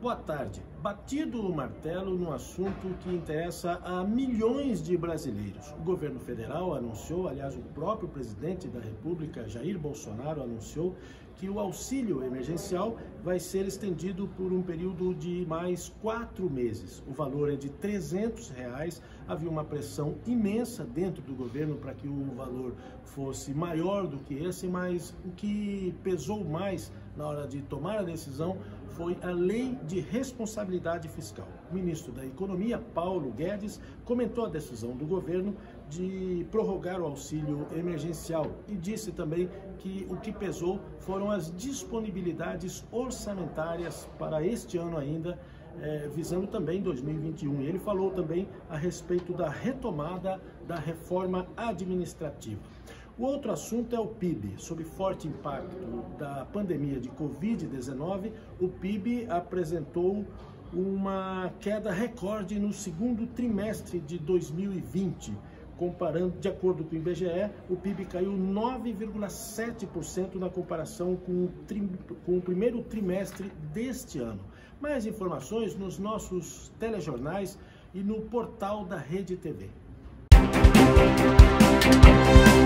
Boa tarde. Batido o martelo no assunto que interessa a milhões de brasileiros. O governo federal anunciou, aliás, o próprio presidente da República, Jair Bolsonaro, anunciou que o auxílio emergencial vai ser estendido por um período de mais 4 meses. O valor é de R$ 300. Havia uma pressão imensa dentro do governo para que o valor fosse maior do que esse, mas o que pesou mais na hora de tomar a decisão foi a Lei de Responsabilidade Fiscal. O ministro da Economia, Paulo Guedes, comentou a decisão do governo de prorrogar o auxílio emergencial e disse também que o que pesou foram as disponibilidades orçamentárias para este ano ainda, visando também 2021. Ele falou também a respeito da retomada da reforma administrativa. O outro assunto é o PIB. Sob forte impacto da pandemia de Covid-19, o PIB apresentou uma queda recorde no segundo trimestre de 2020. Comparando, de acordo com o IBGE, o PIB caiu 9,7% na comparação com o primeiro trimestre deste ano. Mais informações nos nossos telejornais e no portal da Rede TV.